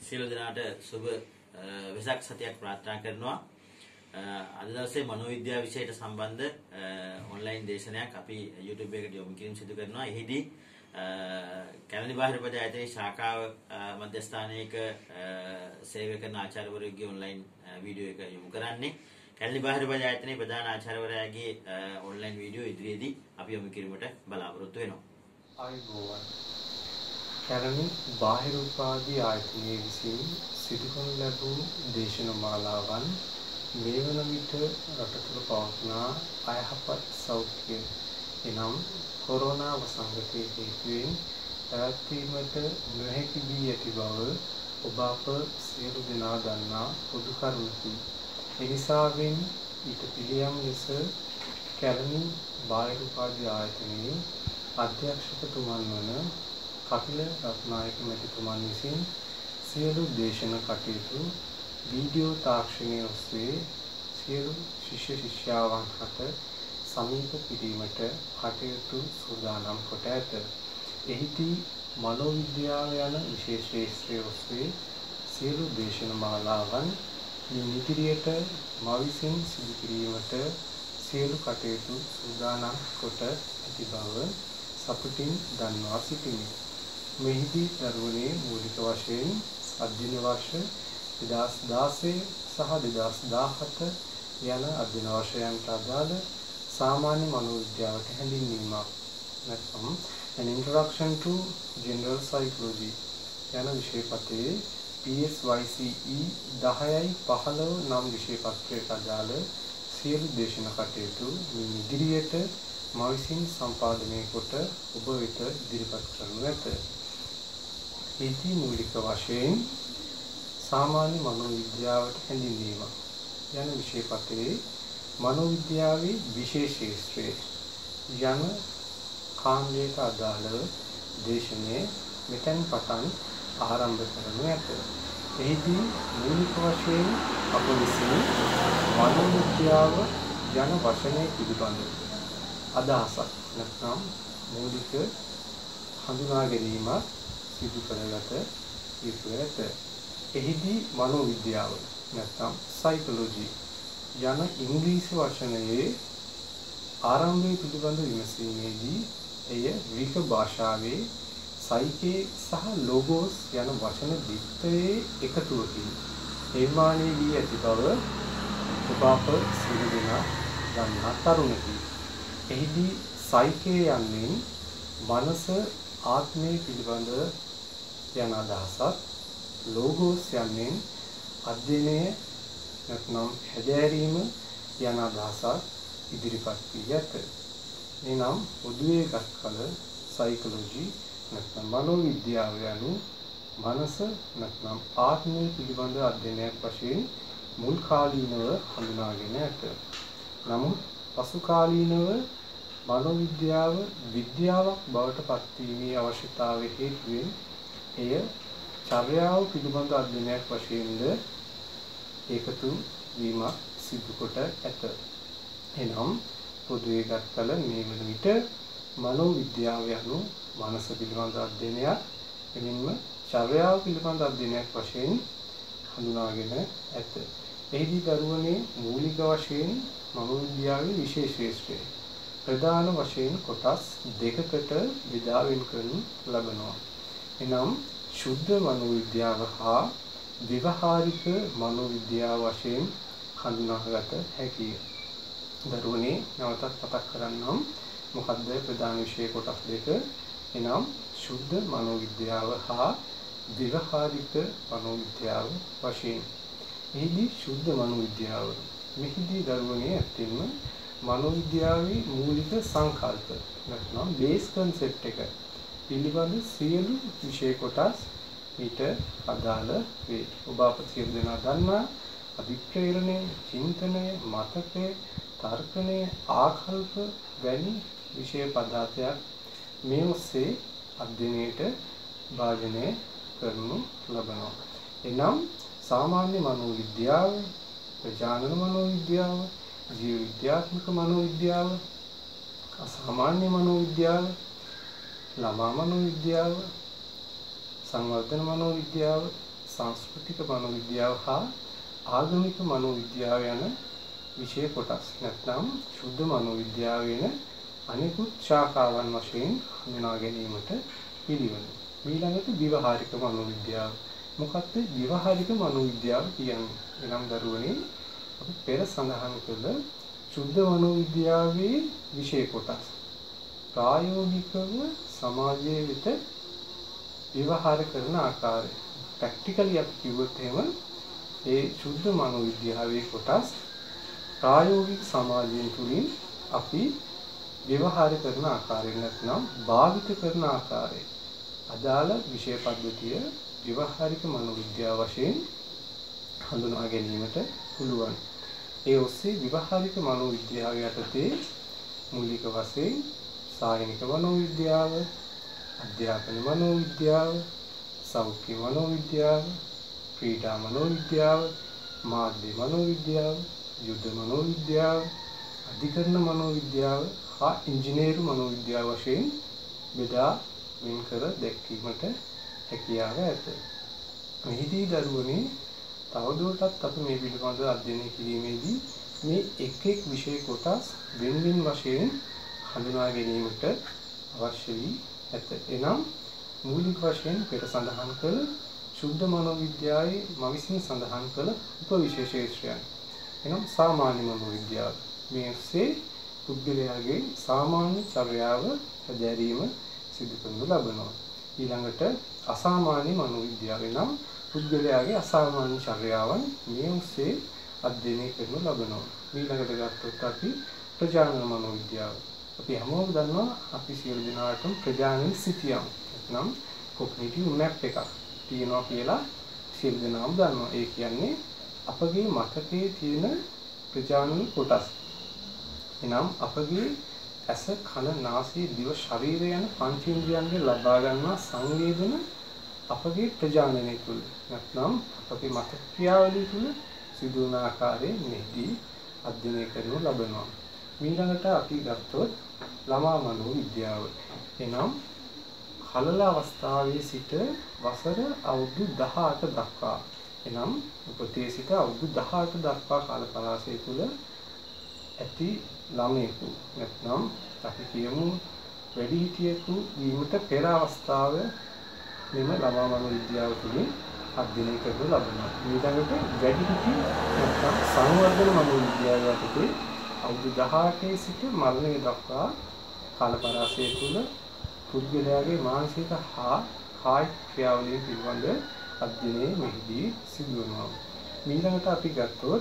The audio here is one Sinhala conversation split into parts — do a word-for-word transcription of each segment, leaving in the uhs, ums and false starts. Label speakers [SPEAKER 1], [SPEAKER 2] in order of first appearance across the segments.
[SPEAKER 1] සියලු දෙනාට සුබ වෙසක් සතියක් ප්‍රාර්ථනා කරනවා. අද දවසේ මනෝවිද්‍යාව විෂයට සම්බන්ධ ඔන්ලයින් දේශනයක් අපි YouTube එකට යොමු කිරීම සිදු කරනවා. එහිදී කැලණි බාහිර පොතේ ශාඛාව මධ්‍යස්ථානයක සේවය කරන ආචාර්යවරයෙකුගේ ඔන්ලයින් වීඩියෝ එක යොමු කරන්නේ. කැලණි බාහිර පොතේ ප්‍රධාන ආචාර්යවරයාගේ ඔන්ලයින් වීඩියෝ ඉදිරියේදී අපි යොමු කිරීමට බලාපොරොත්තු වෙනවා.
[SPEAKER 2] ආයුබෝවන්. කැලණි බාහිර උපාධි ආයතනයේ විසින් සිදු කරන ලැබූ දේශන මාලාවන් මේ වන විට රට තුළ පවත්නා අයහපත් සෞඛ්‍ය එනම් කොරෝනා වසංගතයේ හේතුවෙන් පැවැත්වීමට නොහැකි වී ඇති බව ඔබ අප සියලු දෙනා දන්නා පොදු කරුණකි. එනිසාවෙන් ඊට පිළියම් ලෙස කැලණි බාහිර උපාධි ආයතනයේ අධ්‍යක්ෂකතුමන් වන කපිල රත්නායක මැතිතුමන් විසින් සියලු දේශන කටයුතු වීඩියෝ තාක්ෂණය ඔස්සේ සියලු ශිෂ්‍ය ශිෂ්‍යාවන් හට සමීප කිරීමට කටයුතු සූදානම් කොට ඇත. එහිදී මනෝවිද්‍යාව යන විශේෂ ශාස්ත්‍රය ඔස්සේ සියලු දේශන මාලාවන් ඉදිරියට මා විසින් සිදු කිරීමට සියලු කටයුතු සූදානම් කොට ඇති බව සතුටින් දන්වා සිටිමි. මෙහිදී දරුවනේ මූලික වශයෙන් අධ්‍යයන වර්ෂ දෙදාස් දාසය සහ දෙදාස් දාහත යන අධ්‍යයන වර්ෂයන්ට අදාළ සාමාන්‍ය මනෝවිද්‍යාවට හැඳින්වීමක් නැත්නම් an introduction to general psychology යන විෂය පතේ P S Y C E දහයයි පහළොව නම් විෂය පත්‍රයට අදාළ සියලු දේශන කටයුතු මේ ඉදිරියට මා විසින් සම්පාදනය කොට ඔබ වෙත ඉදිරිපත් කරනු ඇත. ඒදී මූලික වශයෙන් සාමාන්‍ය මනෝවිද්‍යාවට හැඳින්වීම යන විෂය පතේ මනෝවිද්‍යාවේ විශේෂ ශාස්ත්‍රය යන කාණ්ඩයට අදාළව දේශනය මෙතෙන් පටන් ආරම්භ කරනු ඇත. එහිදී මූලික වශයෙන් අප විසින් මනෝවිද්‍යාව යන වචනය පිළිබඳව අදහසක් නැත්නම් මූලික හඳුනා ගැනීමක් සිදු කරගත යුතු ඇත. එහිදී මනෝවිද්‍යාව නැත්නම් සයිකොලොජි යන ඉංග්‍රීසි වචනයේ ආරම්භය පිළිබඳ විමසීමේදී එය ග්‍රීක භාෂාවේ සයිකේ සහ ලෝගෝස් යන වචන දෙකේ එකතුවකින් නිර්මාණය වී ඇති බව ඔබ අප සියලු දෙනා දන්නා කරුණකි. එහිදී සයිකේ යන්නේ මනස ආත්මය පිළිබඳ යන අදහසක්, ලෝගෝස් යන්නේ අධ්‍යයනය නැත්නම් හැදෑරීම යන අදහසක් ඉදිරිපත් වී ඇත. එනම් පොදුවේ ගත් කල සයිකොලොජි නැත්නම් මනෝවිද්‍යාව යනු මනස නැත්නම් ආත්මය පිළිබඳ අධ්‍යයනයක් වශයෙන් මුල් කාලීනව හඳුනාගෙන ඇත. නමුත් පසු කාලීනව මනෝවිද්‍යාව විද්‍යාවක් බවට පත්වීමේ අවශ්‍යතාවය හේතුවෙන් එය චර්යාව පිළිබඳ අධ්‍යයනයක් වශයෙන්ද ඒකතු වීමක් සිදු කොට ඇත. එනම් පොදුවේ ගත් කල මේ වන විට මනෝවිද්‍යාව යනු මනස පිළිබඳ අධ්‍යයනයක්, එමෙන්ම චර්යාව පිළිබඳ අධ්‍යයනයක් වශයෙන් හඳුනාගෙන ඇත. එහිදී දරුවනේ මූලික වශයෙන් මනෝවිද්‍යාවේ විශේෂ ශාස්ත්‍රය ප්‍රධාන වශයෙන් කොටස් දෙකකට බෙදා වෙන් කරනු ලබනවා. එනම් ශුද්ධ මනෝවිද්‍යාව හා ව්‍යවහාරික මනෝවිද්‍යාව වශයෙන් හඳුනාගත හැකිය. දරුවනේ නැවතත් මතක් කරන්නම් මොකද්ද ප්‍රධාන විෂය කොටස් දෙක? එනම් ශුද්ධ මනෝවිද්‍යාව හා ව්‍යවහාරික මනෝවිද්‍යාව වශයෙන්. එහිදී ශුද්ධ මනෝවිද්‍යාව මෙහිදී දරුවනේ ඇත්තෙන්ම මනෝවිද්‍යාවේ මූලික සංකල්ප නැත්නම් බේස් කන්සෙප්ට් එක පිළිබඳ සියලු විෂය කොටස් ඊට අදාළ වේ. ඔබ අප සියලු දෙනා දන්නා අභිප්‍රේරණය, චින්තනය, මතකය, තර්කණය, ආකල්ප වැනි විෂය පද්ධතියක් මේ ඔස්සේ අධ්‍යයනයට භාජනය කරනු ලබනවා. එනම් සාමාන්‍ය මනෝවිද්‍යාව, ප්‍රජානන මනෝවිද්‍යාව, ජීව විද්‍යාත්මක මනෝවිද්‍යාව, අසාමාන්‍ය මනෝවිද්‍යාව, ළමා මනෝවිද්‍යාව, සංවර්ධන මනෝවිද්‍යාව, සංස්කෘතික මනෝවිද්‍යාව හා ආගමික මනෝවිද්‍යාව යන විෂය කොටස්. නැත්නම් ශුද්ධ මනෝවිද්‍යාව වෙන අනිකුත් ශාඛාවන් වශයෙන් හඳුනා ගැනීමට පිළිවෙල. ඊළඟට ව්‍යවහාරික මනෝවිද්‍යාව. මොකක්ද ව්‍යවහාරික මනෝවිද්‍යාව කියන්නේ? එනම් දරුවනේ අපි පෙර සඳහන් කළ ශුද්ධ මනෝවිද්‍යාවේ විෂය කොටස් ප්‍රායෝගිකව සමාජයේ විත ව්‍යවහාර කරන ආකාරය. ප්‍රැක්ටිකලි අපි කිව්වොත් එහෙම ඒ ශුද්ධ මනෝවිද්‍යාවේ කොටස් ප්‍රායෝගික සමාජයෙන් තුලින් අපි ව්‍යවහාර කරන ආකාරය නැත්නම් භාවිත කරන ආකාරය. අදාළ විෂය පද්ධතිය ව්‍යවහාරික මනෝවිද්‍යාව වශයෙන් හඳුනා ගැනීමට පුළුවන්. ඒ ඔස්සේ ව්‍යවහාරික මනෝවිද්‍යාව යටතේ මූලික වශයෙන් සායනික මනෝවිද්‍යාව, අධ්‍යාපන මනෝවිද්‍යාව, සෞඛ්‍ය මනෝවිද්‍යාව, ක්‍රීඩා මනෝවිද්‍යාව, මාධ්‍ය මනෝවිද්‍යාව, යුද්ධ මනෝවිද්‍යාව, අධිකරණ මනෝවිද්‍යාව හා ඉංජිනේරු මනෝවිද්‍යාව වශයෙන් බෙදා වෙන් කර දැක්වීමට හැකියාව ඇත. මෙහිදී දරුවනේ තවදුරටත් අපි මේ පිළිබඳව අධ්‍යයනය කිරීමේදී මේ එක් එක් විෂය කොටස් වෙන වෙන වශයෙන් හඳුනා ගැනීමට අවශ්‍ය වී ඇත. එනම් මූලික වශයෙන් පෙර සඳහන් කළ ශුද්ධ මනෝවිද්‍යාවේ මම විසින් සඳහන් කළ උපවිෂය ශාස්ත්‍රයන්. එනම් සාමාන්‍ය මනෝවිද්‍යාව. මේසේ පුද්ගලයාගේ සාමාන්‍ය චර්යාව හැදෑරීම සිදු කරනු ලබනවා. ඊළඟට අසාමාන්‍ය මනෝවිද්‍යාව නම් පුද්ගලයාගේ අසාමාන්‍ය චර්යාවන් මේ ඔස්සේ අධ්‍යයනය කරනු ලබනවා. ඊළඟට ගත්තොත් අපි ප්‍රජානන මනෝවිද්‍යාව. අපි හැමෝම දන්නවා අපි සියලු දෙනාටම ප්‍රජානන සිතියම් නැත්නම් කොග්නිටිව් මැප් එකක් තියෙනවා කියලා සියලු දෙනාම දන්නවා. ඒ කියන්නේ අපගේ මතකයේ තියෙන ප්‍රජානන කොටස්. එනම් අපගේ ඇස, කන, නාසය, දිව, ශරීරය යන පංචේන්ද්‍රයන්ගෙන් ලබා ගන්නා සංවේදන අපගේ ප්‍රජානනය තුළ නැත්නම් අපගේ මතක ක්‍රියාවලිය තුළ සිදුවන ආකාරයෙන් මෙහිදී අධ්‍යයනය කරනු ලබනවා. ඊළඟට අපි ගත්තොත් ළමා මනෝවිද්‍යාව. එනම් කලල අවස්ථාවේ සිට වසර අවුරුදු දහඅට දක්වා එනම් උපතේ සිට අවුරුදු දහඅට දක්වා කාල පරාසය තුළ ඇති ළමයෙකු නැත්නම් අපි කියමු වැඩිහිටියෙකු වීමට පෙර අවස්ථාව මෙම ළමා මනෝවිද්‍යාව තුළින් අධ්‍යයනය කරනු ලබනවා. ඊළඟට වැඩිහිටි නැත්නම් සංවර්ධන මනෝවිද්‍යාව යටතේ අවුරුදු දහඅටේ සිට මරණය දක්වා කාල පරාසය තුළ පුද්ගලයාගේ මානසික හා කායික ක්‍රියාවලිය පිළිබඳ අධ්‍යයනය මෙහිදී සිදු වෙනවා. ඊළඟට අපි ගත්තොත්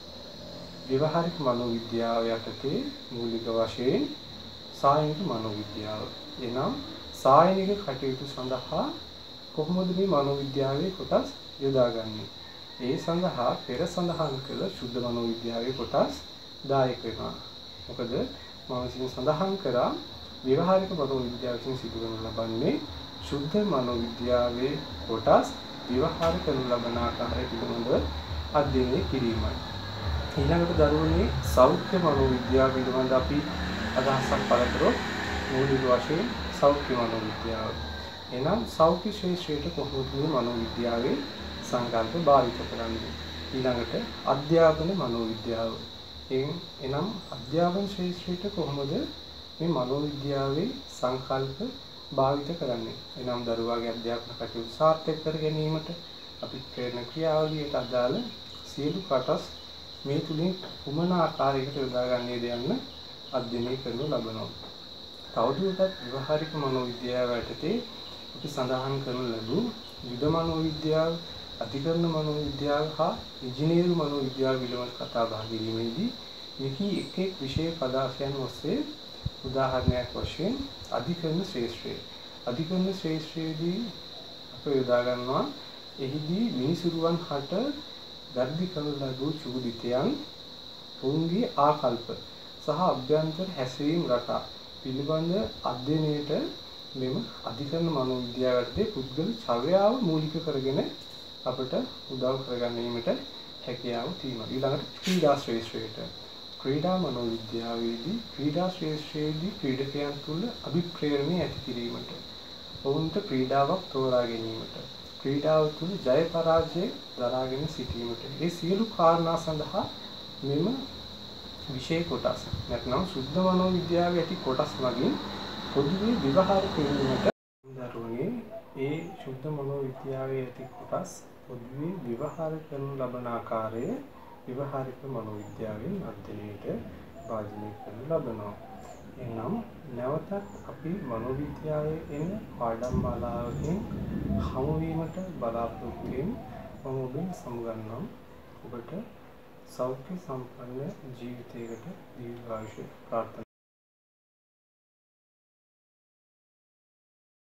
[SPEAKER 2] ව්‍යවහාරික මනෝවිද්‍යාව යටතේ මූලික වශයෙන් සායනික මනෝවිද්‍යාව. එනම් සායනික කටයුතු සඳහා කොහොමද මේ මනෝවිද්‍යාවේ කොටස් යොදාගන්නේ? ඒ සඳහා පෙර සඳහන් කළ ශුද්ධ මනෝවිද්‍යාවේ කොටස් දායක වෙනවා. මොකද මම විසින් සඳහන් කරා ව්‍යවහාරික මනෝවිද්‍යාව විසින් සිදු කරනු ලබන්නේ ශුද්ධ මනෝවිද්‍යාවේ කොටස් ව්‍යවහාර කරනු ලබන ආකාරය පිළිබඳව අධ්‍යයනය කිරීමයි. ඊළඟට දරුවනේ සෞඛ්‍ය මනෝවිද්‍යාව පිළිබඳ අපි අදහසක් පළ කරොත් මූලික වශයෙන් සෞඛ්‍ය මනෝවිද්‍යාව. එනම් සෞඛ්‍ය ශාස්ත්‍රයේ කොහොමද මේ මනෝවිද්‍යාවේ සංකල්ප භාවිත කරන්නේ? ඊළඟට අධ්‍යාපන මනෝවිද්‍යාව. එනම් අධ්‍යාපන ශාස්ත්‍රයේ කොහොමද මේ මනෝවිද්‍යාවේ සංකල්ප භාවිත කරන්නේ? එනම් දරුවාගේ අධ්‍යාපන කටයුතු සාර්ථක කර ගැනීමට අපි කරන ක්‍රියාවලියට අදාළ සියලු කොටස් මේ තුලින් කුමන ආකාරයකට යොදාගන්නේද යන්න අධ්‍යයනය කරනු ලබනවා. තවදුරටත් ව්‍යවහාරික මනෝවිද්‍යාව යටතේ අපි සඳහන් කරන ලැබූ යුද මනෝවිද්‍යාව, අධිකරණ මනෝවිද්‍යාව හා ඉංජිනේරු මනෝවිද්‍යාව පිළිබඳ කතා බහ කිරීමේදී මේකී එක් එක් විෂය පදාර්ථයන් ඔස්සේ උදාහරණයක් වශයෙන් අධිකරණ ශ්‍රේෂ්ඨය. අධිකරණ ශ්‍රේෂ්ඨයේදී අප යොදා ගන්නවා එහිදී මිනිසුරුවන් හට ගර්ධි කරන ලැබූ චූදිතයන් ඔවුන්ගේ ආකල්ප සහ අභ්‍යන්තර හැසිරීම් රටා පිළිබඳ අධ්‍යයනයට මෙම අධිකරණ මනෝවිද්‍යාව යටතේ පුද්ගල චර්යාව මූලික කරගෙන අපට උදව් කරගැනීමට හැකියාව තියෙනවා. ඊළඟට ක්‍රීඩා ශ්‍රේෂ්ඨයට ක්‍රීඩා මනෝවිද්‍යාවේදී ක්‍රීඩා ශ්‍රේෂ්ඨයේදී ක්‍රීඩකයන් තුළ අභිප්‍රේරණය ඇති කිරීමට ඔවුන්ට ක්‍රීඩාවක් තෝරා ගැනීමට ක්‍රීඩාව තුළ ජය පරාජය දරාගෙන සිටීමට ඒ සියලු කාරණා සඳහා මෙම විෂය කොටස් නැත්නම් සුද්ධ මනෝවිද්‍යාවේ ඇති කොටස් වලින් පොදුවේ ව්‍යවහාර කිරීමට දරුවනේ ඒ සුද්ධ මනෝවිද්‍යාවේ ඇති කොටස් පොදුවේ ව්‍යවහාර කරන ලබන ආකාරය ව්‍යවහාරික මනෝවිද්‍යාවෙන් අධ්‍යයනයට භාජනය කරන ලබනවා. එනම් නැවතත් අපි මනෝවිද්‍යාවේ එන පාඩම් මාලාවකින් හමු වීමට බලාපොරොත්තු වෙමින් මම ඔබෙන් සමුගන්නම්. ඔබට සෞඛ්‍ය සම්පන්න ජීවිතයකට දීර්ඝායුෂ ප්‍රාර්ථනා